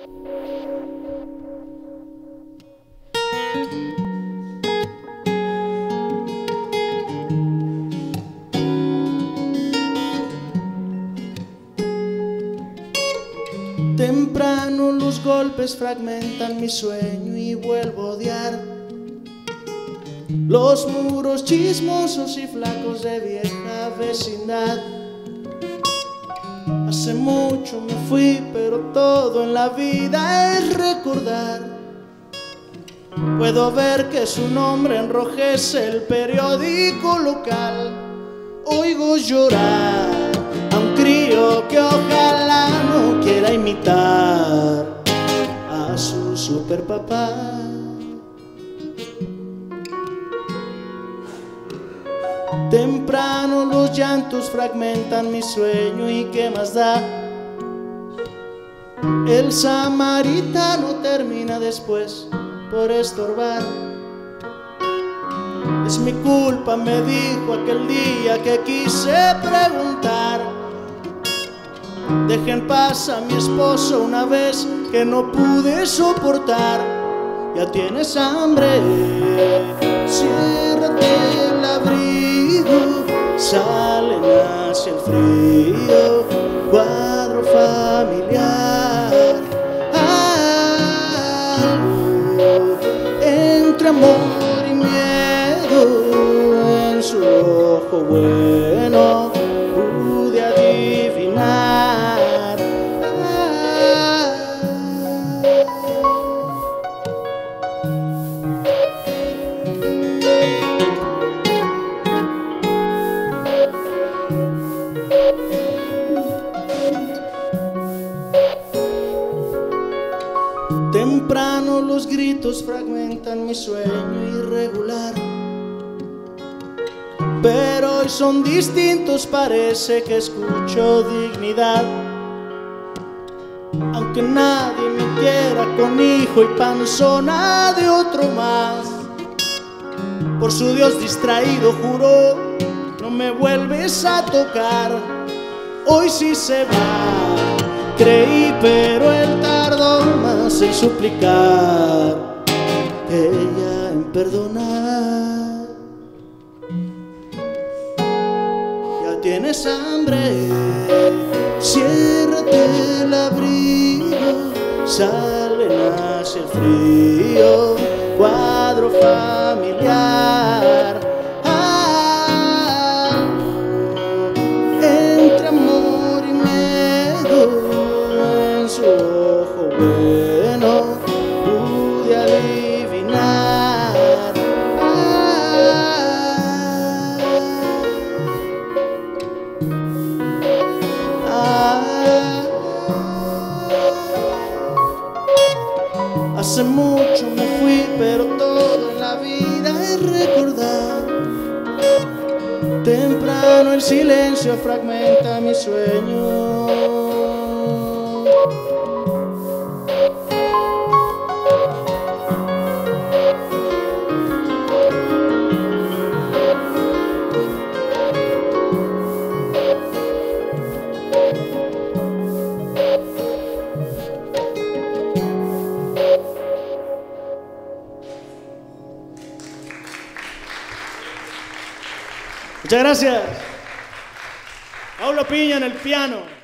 Temprano los golpes fragmentan mi sueño y vuelvo a odiar los muros chismosos y flacos de vieja vecindad. Hace mucho me fui, pero todo en la vida es recordar. Puedo ver que su nombre enrojece el periódico local. Oigo llorar a un crío que ojalá no quiera imitar a su superpapá. Temprano los llantos fragmentan mi sueño y qué más da. El samaritano termina después por estorbar. Es mi culpa, me dijo aquel día que quise preguntar. Deje en paz a mi esposo una vez que no pude soportar. Ya tienes hambre, ciérrate el abrigo, salen hacia el frío, cuadro familiar. Algo entre amor y miedo en su ojo bueno pude adivinar. Temprano los gritos fragmentan mi sueño irregular, pero hoy son distintos, parece que escucho dignidad. Aunque nadie me quiera con hijo y panzona de otro más, por su Dios distraído juró, no me vuelves a tocar. Hoy sí se va, creí, pero él tardó más en suplicar, ella en perdonar. Ya tienes hambre, ciérrate el abrigo, salen hacia el frío, cuadro familiar. Entre amor y miedo en su ojo bueno pude adivinar. Hace mucho me fui, pero todo en la vida es recordar. Temprano el silencio fragmenta mi sueño. Muchas gracias. Pablo Piña en el piano.